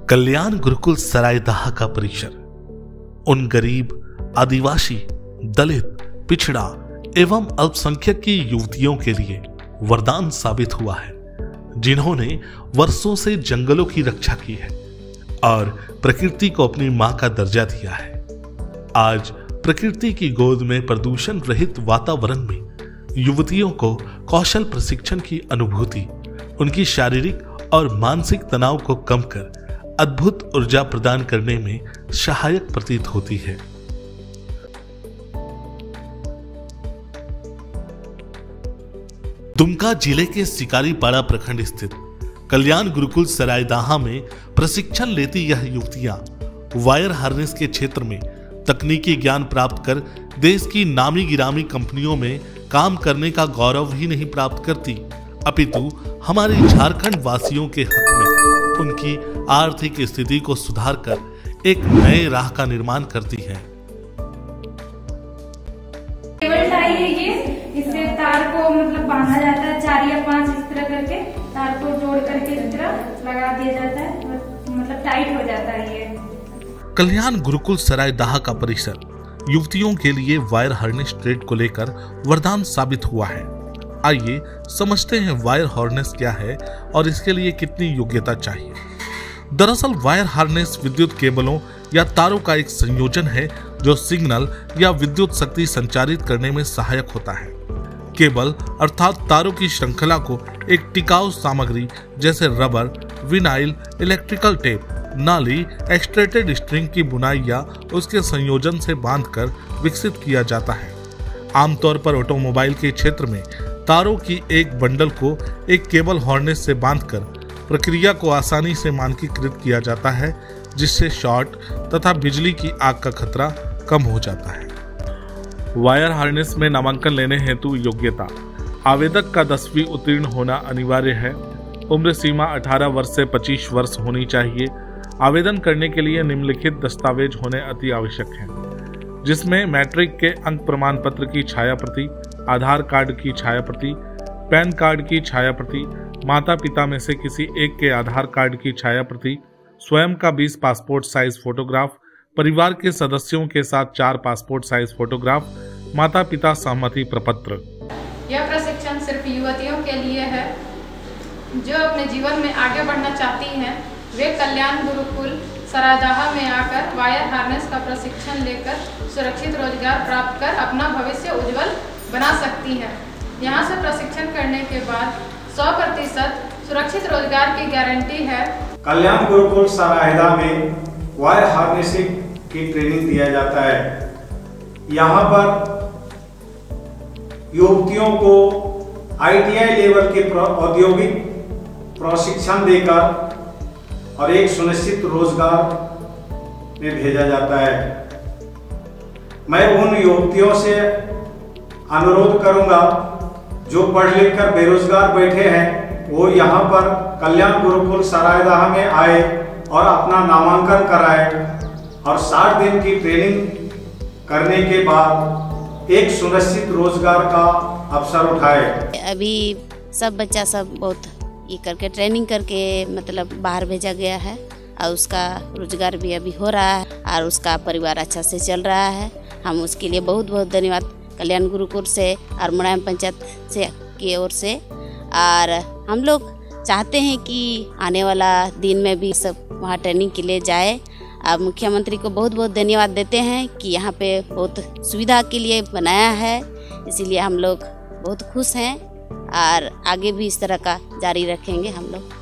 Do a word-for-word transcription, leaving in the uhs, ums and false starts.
कल्याण गुरुकुल सरायदाहा का परिसर उन गरीब, आदिवासी, दलित, पिछड़ा एवं अल्पसंख्यक की युवतियों के लिए वरदान साबित हुआ है, जिन्होंने वर्षों से जंगलों की रक्षा की है और प्रकृति को अपनी मां का दर्जा दिया है। आज प्रकृति की गोद में प्रदूषण रहित वातावरण में युवतियों को कौशल प्रशिक्षण की अनुभूति उनकी शारीरिक और मानसिक तनाव को कम कर अद्भुत ऊर्जा प्रदान करने में सहायक प्रतीत होती है। दुमका जिले के शिकारीपाड़ा प्रखंड स्थित कल्याण गुरुकुल सरायदाहा में प्रशिक्षण लेती यह युवतियां वायर हार्नेस के क्षेत्र में तकनीकी ज्ञान प्राप्त कर देश की नामी गिरामी कंपनियों में काम करने का गौरव ही नहीं प्राप्त करती, अपितु हमारे झारखंड वासियों के हक में उनकी आर्थिक स्थिति को सुधार कर एक नए राह का निर्माण करती है। केबल टाई है ये, इससे तार को मतलब बांधा जाता है, चार या पांच इस तरह करके तार को जोड़ करके इस तरह लगा दिया जाता है, मतलब टाइट हो जाता है ये। कल्याण गुरुकुल सरायदाहा का परिसर युवतियों के लिए वायर हार्नेस ट्रेड को लेकर वरदान साबित हुआ है। आइए समझते हैं वायर हार्नेस क्या है और इसके लिए कितनी योग्यता चाहिए। दरअसल वायर हार्नेस विद्युत केबलों या तारों का एक संयोजन है जो सिग्नल या विद्युत शक्ति संचारित करने में सहायक होता है। केबल अर्थात तारों की श्रृंखला को एक टिकाऊ सामग्री जैसे रबर, विनाइल, इलेक्ट्रिकल टेप, नाली, एक्सट्रेटेड स्ट्रिंग की बुनाई या उसके संयोजन से बांधकर विकसित किया जाता है। आमतौर पर ऑटोमोबाइल के क्षेत्र में तारों की एक बंडल को एक केबल हार्नेस से बांधकर प्रक्रिया को आसानी से मानकीकृत किया जाता है, जिससे शॉर्ट तथा बिजली की आग का खतरा कम हो जाता है। वायर हार्नेस में नामांकन लेने हेतु योग्यता: आवेदक का दसवीं उत्तीर्ण होना अनिवार्य है। उम्र सीमा अठारह वर्ष से पच्चीस वर्ष होनी चाहिए। आवेदन करने के लिए निम्नलिखित दस्तावेज होने अति आवश्यक हैं, जिसमें मैट्रिक के अंक प्रमाण पत्र की छाया प्रति, आधार कार्ड की छाया प्रति, पैन कार्ड की छाया प्रति, माता पिता में से किसी एक के आधार कार्ड की छाया प्रति, स्वयं का बीस पासपोर्ट साइज फोटोग्राफ, परिवार के सदस्यों के साथ चार पासपोर्ट साइज फोटोग्राफ, माता पिता सहमति प्रपत्र। यह प्रशिक्षण सिर्फ युवतियों के लिए है जो अपने जीवन में आगे बढ़ना चाहती हैं। वे कल्याण गुरुकुल सरायदाहा में आकर वायर हार्नेस का प्रशिक्षण लेकर सुरक्षित रोजगार प्राप्त कर अपना भविष्य उज्जवल बना सकती हैं। यहाँ से प्रशिक्षण करने के बाद सौ प्रतिशत सुरक्षित रोजगार की गारंटी है। कल्याण गुरुकुल सरायदाहा में वायर हार्नेसिंग की ट्रेनिंग दिया जाता है। यहाँ पर युवतियों को आई टी आई लेवल के औद्योगिक प्रशिक्षण देकर और एक सुनिश्चित रोजगार में भेजा जाता है। मैं उन युवतियों से अनुरोध करूंगा जो पढ़ लिख कर बेरोजगार बैठे हैं, वो यहाँ पर कल्याण गुरुकुल सरायदाहा में आए और अपना नामांकन कराए और साठ दिन की ट्रेनिंग करने के बाद एक सुनिश्चित रोजगार का अवसर उठाए। अभी सब बच्चा सब बहुत ये करके ट्रेनिंग करके मतलब बाहर भेजा गया है और उसका रोजगार भी अभी हो रहा है और उसका परिवार अच्छा से चल रहा है। हम उसके लिए बहुत बहुत धन्यवाद कल्याण गुरुकुल से और मुड़ायम पंचायत से की ओर से। और हम लोग चाहते हैं कि आने वाला दिन में भी सब वहाँ ट्रेनिंग के लिए जाए। अब मुख्यमंत्री को बहुत बहुत धन्यवाद देते हैं कि यहाँ पे बहुत सुविधा के लिए बनाया है, इसीलिए हम लोग बहुत खुश हैं और आगे भी इस तरह का जारी रखेंगे हम लोग।